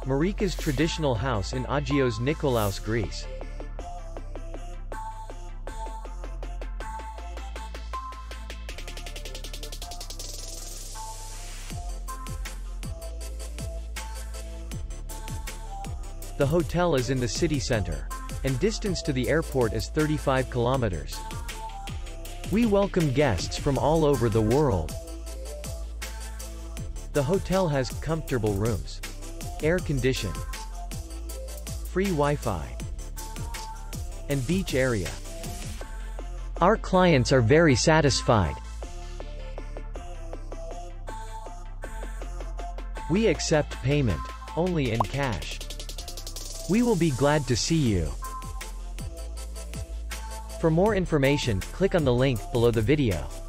MARIKA'S Traditional House in Agios Nikolaos, Greece. The hotel is in the city center, and distance to the airport is 35 kilometers. We welcome guests from all over the world. The hotel has comfortable rooms, air conditioning, free Wi-Fi, and beach area. Our clients are very satisfied. We accept payment only in cash. We will be glad to see you. For more information, click on the link below the video.